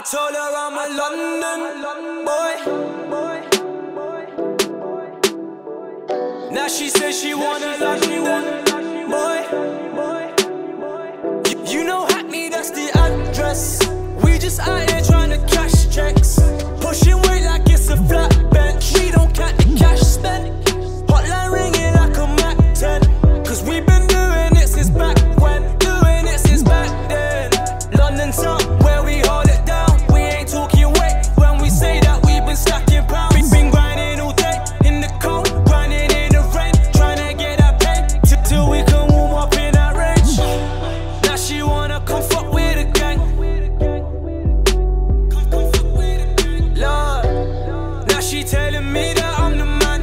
told her I'm a London boy. Now she says she wanna London boy. You know Hackney, that's the address. We just out here trying to cash checks, pushing weight like it's a flat bench. We don't count the cash spent. Hotline ringing like a Mac 10, cause we've been doing it since back when, doing it since back then. London town, where we hold it down. We ain't talking weight when we say that we've been stacking pounds. We've been grinding all day in the cold, grinding in the rain, trying to get that pay till we can warm up in that range. Now she wanna come fuck with the gang. Lord, now she telling me that I'm the man.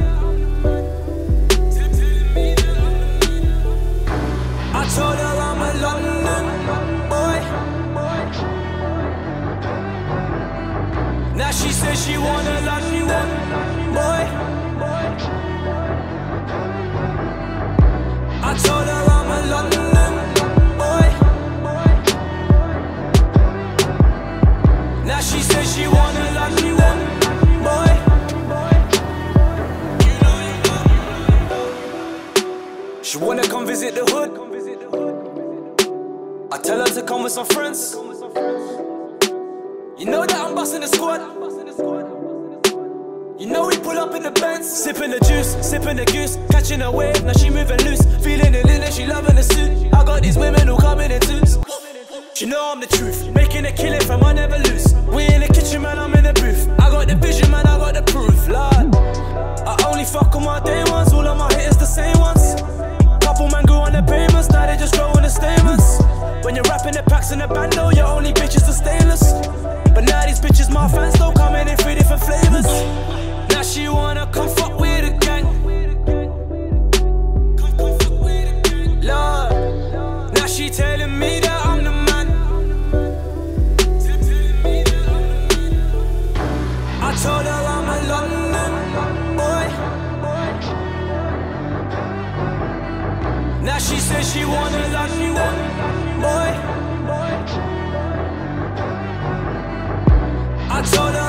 I told her I'm a London boy. Now she says she wanna London boy. I told her I'm a London boy. Now she says she wanna London boy. She wanna come visit the hood. I tell her to come with some friends. You know that I'm busting the squad. You know we pull up in the Benz, sipping the juice, sipping the goose, catching a wave, now she moving loose, feeling the linen, she loving the suit. I got these women who coming in twos. She know I'm the truth, making a killing from I never lose. We in the kitchen, man, I'm in the booth. I got the vision, man, I got the proof, Lord. I only fuck on my day ones, all of my hitters the same ones. Couple man grew on the payments, now they just grow in the statements. When you're rapping the packs in the bando, your only bitches are stainless. But now these bitches my fans, though, coming in 3 different flavors. Now she wanna come fuck with the gang. Lord, now she telling me that I'm the man. I told her I'm a London boy. Now she says she wanna London boy. I told her